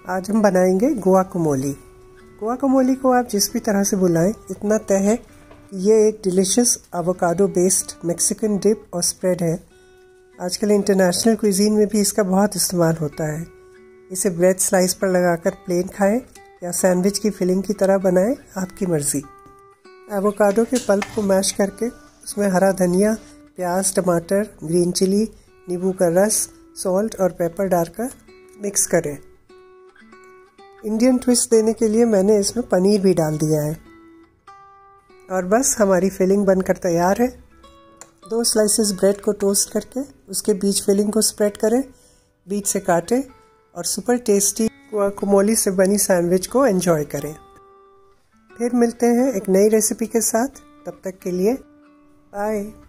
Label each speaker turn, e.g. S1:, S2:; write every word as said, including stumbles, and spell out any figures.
S1: आज हम बनाएंगे गुआकामोली। गुआकामोली को आप जिस भी तरह से बुलाएं इतना तय है कि ये एक delicious avocado based Mexican dip और स्प्रेड है। आजकल इंटरनेशनल क्विजीन में भी इसका बहुत इस्तेमाल होता है। इसे ब्रेड स्लाइस पर लगाकर प्लेन खाएं या सैंडविच की फिलिंग की तरह बनाएं, आपकी मर्ज़ी। एवोकाडो के पल्प को मैश करके उसमें हरा धनिया, प्याज, टमाटर, ग्रीन चिली, नींबू का रस, सॉल्ट और पेपर डालकर मिक्स करें। इंडियन ट्विस्ट देने के लिए मैंने इसमें पनीर भी डाल दिया है। और बस हमारी फिलिंग बनकर तैयार है। दो स्लाइसेस ब्रेड को टोस्ट करके उसके बीच फिलिंग को स्प्रेड करें, बीच से काटें और सुपर टेस्टी गुआकामोली से बनी सैंडविच को एंजॉय करें। फिर मिलते हैं एक नई रेसिपी के साथ। तब तक के लिए बाय।